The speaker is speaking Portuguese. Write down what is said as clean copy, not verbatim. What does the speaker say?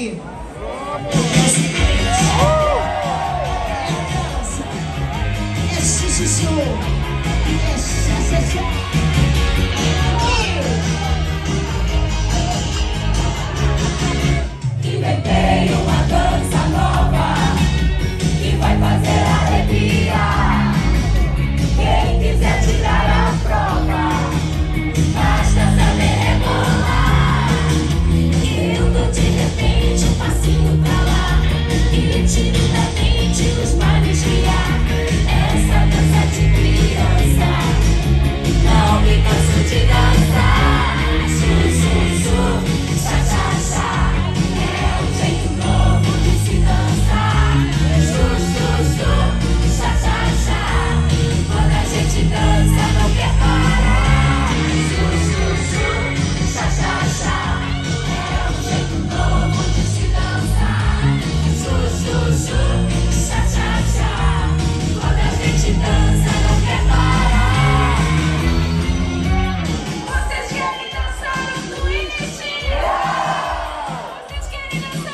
aqui. É xixi, é xixi. Inventei uma dança nova que vai fazer alegria. Quem quiser tirar a prova, basta saber rebolar. Eu de repente um passinho pra lá e timidamente os mares guiar. Essa dança de criança, não me canso de dançar. Su, su, su, cha, cha, cha. É um jeito novo de se dançar. Su, su, su, cha, cha, cha. Quando a gente dança não quer parar. Su, su, su, cha, cha, cha. É um jeito novo de se dançar. Su, su, su, cha, cha, cha. Quando a gente dança não quer parar. Vocês querem dançar o twist? Vocês querem dançar